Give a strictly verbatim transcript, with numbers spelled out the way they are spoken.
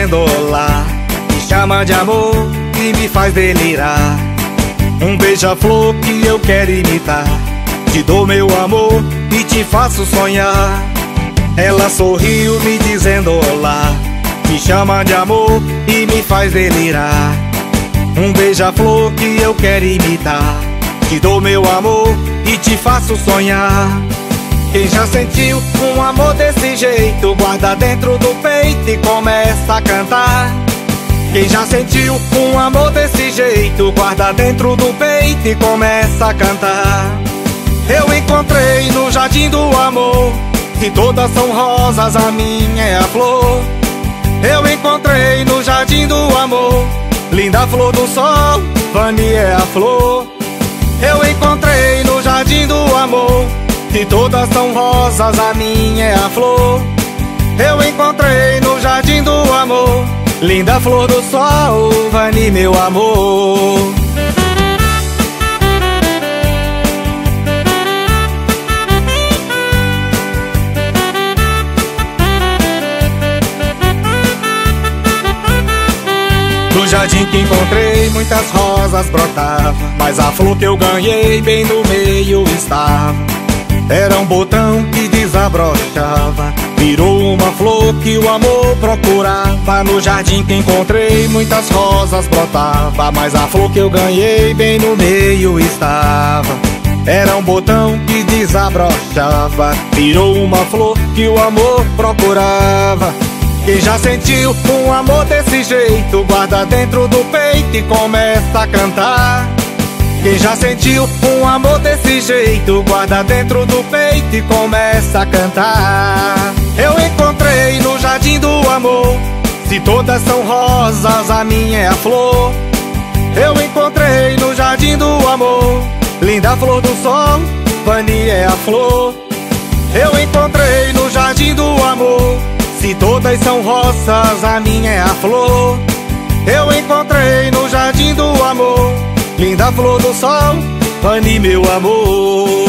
dizendo olá, me chama de amor e me faz delirar. Um beija-flor que eu quero imitar, te dou meu amor e te faço sonhar. Ela sorriu me dizendo olá, me chama de amor e me faz delirar. Um beija-flor que eu quero imitar, te dou meu amor e te faço sonhar. Quem já sentiu um amor desse jeito, guarda dentro do peito e começa a cantar. Quem já sentiu um amor desse jeito, guarda dentro do peito e começa a cantar. Eu encontrei no jardim do amor, que todas são rosas, a minha é a flor. Eu encontrei no jardim do amor, linda flor do sol, Vani é a flor. Eu encontrei no jardim do amor, que todas são rosas, a minha é a flor. Eu encontrei no jardim do amor, linda flor do sol, Vani meu amor. No jardim que encontrei muitas rosas brotavam, mas a flor que eu ganhei bem no meio estava. Era um botão que desabrochava, virou uma flor que o amor procurava. No jardim que encontrei muitas rosas brotava, mas a flor que eu ganhei bem no meio estava. Era um botão que desabrochava, virou uma flor que o amor procurava. Quem já sentiu um amor desse jeito, guarda dentro do peito e começa a cantar. Quem já sentiu um amor desse jeito, guarda dentro do peito e começa a cantar. Eu encontrei no jardim do amor, se todas são rosas, a minha é a flor. Eu encontrei no jardim do amor, linda flor do sol, Vani é a flor. Eu encontrei no jardim do amor, se todas são rosas, a minha é a flor. Eu encontrei no jardim do amor, linda flor do sol, Vani meu amor.